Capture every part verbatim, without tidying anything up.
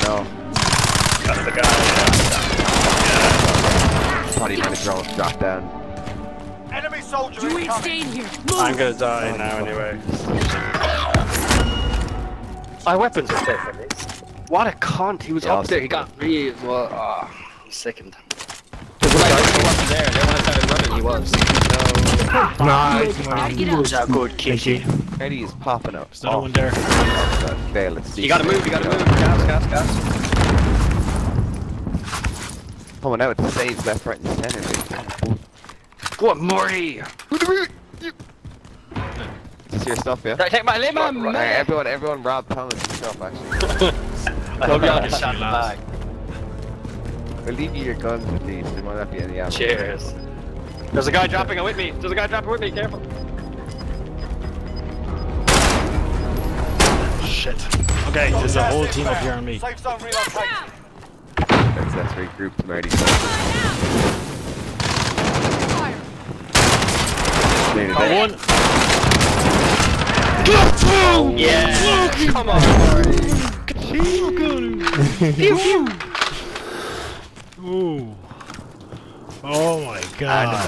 no. That's the guy. Yeah. Probably might have dropped drop down. Enemy soldier You ain't incoming. staying here. I'm gonna die now anyway. My weapons are dead for me. What a cunt! He was Yeah, up there. He got me as well. Ah, oh, I'm sickened. Because when I he wasn't there, then when I started running, he was. No. Nice, Get man. out. Who's a good Thank you. kitty? Eddie is popping up. There's no one there. Oh, fail. Let's see. You gotta move. You gotta move. Gas, gas, gas. Coming out with the saves left, right, and center. Go on, Morty. Is this your stuff, yeah? Take my lemon, Right, man. everyone, everyone, rob Thomas' stuff. Actually, Love y'all just shot in the bag. we'll leave you your guns at least. There might not be any ammo. Cheers. There's a guy dropping it with me. There's a guy dropping with me. Careful. Shit. Okay, there's a whole team up here on me. Safe zone relocated. Let's, let's regroup to Marty. Fire. Nearly Got there. one. Get through! Yeah. Come on, Morty. Pew pew. Ooh. Oh my god.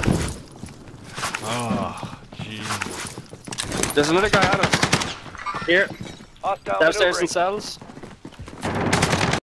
Oh, jeez. There's another guy on us. Here. Hostile Downstairs in maneuvering. cells.